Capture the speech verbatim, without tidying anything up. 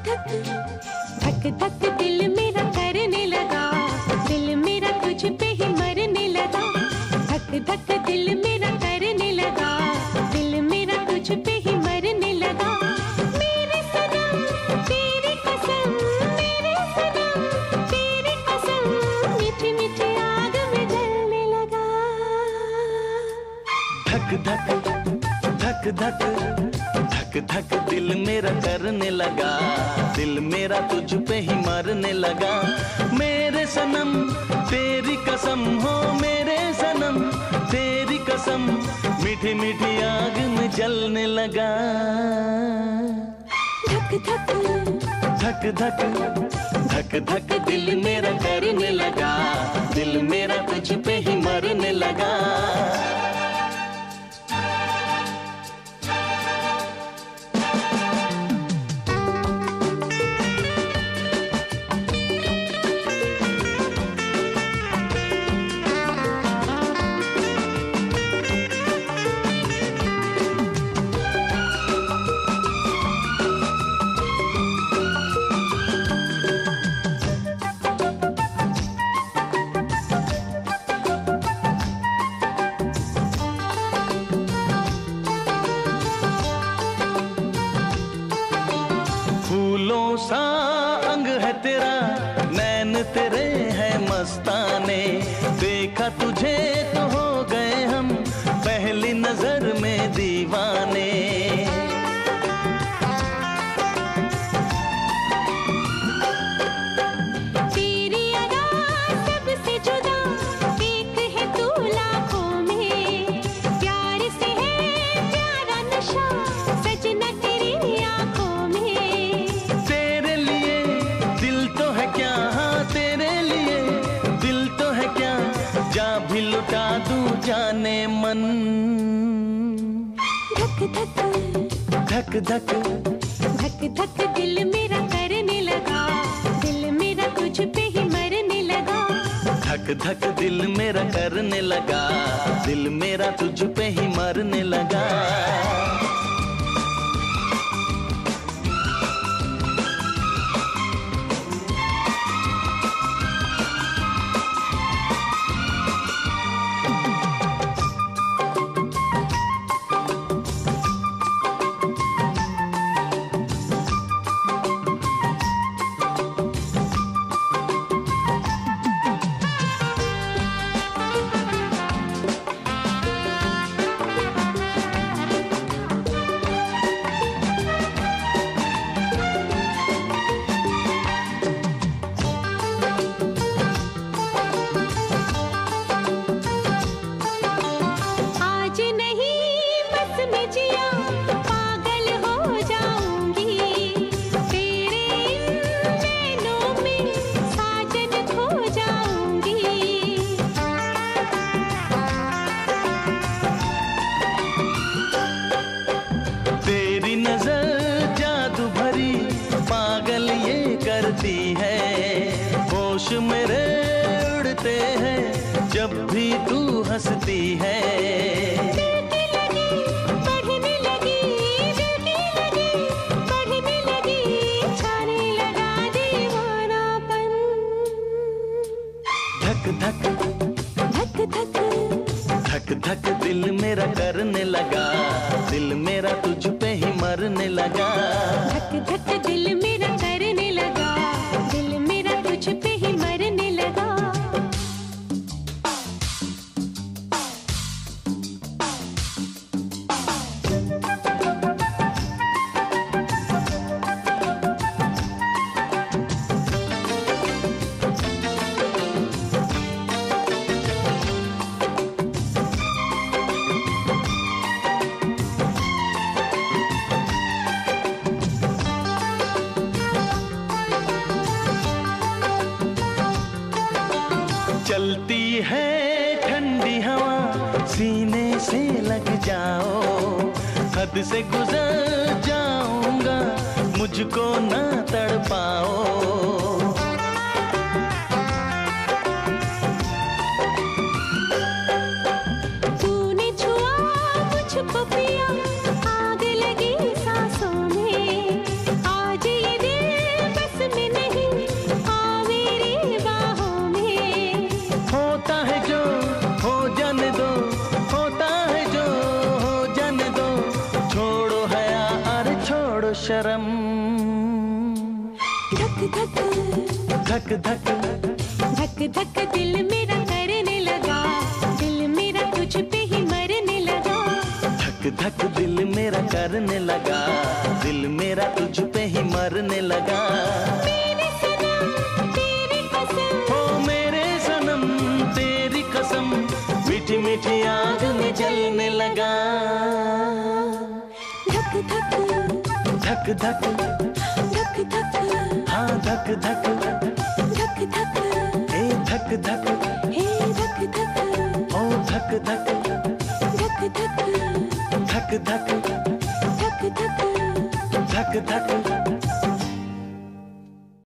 धक धक धक दिल मेरा करने लगा, दिल मेरा तुझ पे ही मरने लगा। धक धक दिल मेरा करने लगा, दिल मेरा तुझ पे ही मरने लगा। मेरे सनम तेरी कसम, मेरे सनम तेरी कसम, मीठी मीठी आग में जलने लगा। धक धक धक धक धक धक दिल मेरा करने लगा, दिल मेरा तुझ पे ही मरने लगा। मेरे सनम तेरी कसम हो, मेरे सनम तेरी कसम, मीठी मीठी आग में जलने लगा। धक धक धक धक धक धक दिल मेरा करने लगा, दिल मेरा तुझ पे ही मरने लगा। फूलों सा अंग है तेरा, नैन तेरे है मस्ताने। देखा तुझे तो हो गए हम पहली नजर में दीवाने। तेरी अदा सबसे जुदा, एक है तू लाखों में। प्यार से है प्यारा नशा, सजना तेरी आंखों में। तेरे लिए दिल तो है क्या, हाँ तेरे लिए दिल तो है क्या, जा भी लुटा दूं जाने मन। धक धक धक धक धक धक दिल मेरा करने लगा, दिल मेरा तुझ पे ही मरने लगा। धक धक दिल मेरा करने लगा, दिल मेरा तुझ पे ही मरने लगा। होश मेरे उड़ते हैं जब भी तू हंसती है। दिल की लगी बढ़ने लगी, दिल की लगी बढ़ने लगी, छाने लगा दीवानापन। धक धक धक धक धक धक दिल मेरा करने लगा, दिल मेरा तुझ पे ही मरने लगा। धक धक दिल मेरा करने लगा, दिल मेरा तुझ पे ही मरने लगा। चलती है ठंडी हवा सीने से लग जाओ, हद से गुजर जाऊंगा मुझको ना तड़पाओ। तूने छुआ मुझको पिया, आग लगी सांसों में, आज ये दिल शर्म। धक धक धक धक धक धक दिल मेरा करने लगा, दिल मेरा तुझ पे ही मरने लगा। धक धक दिल मेरा करने लगा, दिल मेरा तुझ पे ही मरने लगा। मेरे सनम तेरी कसम, हो मेरे सनम तेरी कसम, मीठी मीठी आग में जलने लगा। धक धक धक धक धक धक हाँ धक धक धक धक ए धक धक हे धक धक ओ धक धक धक धक धक धक धक धक धक धक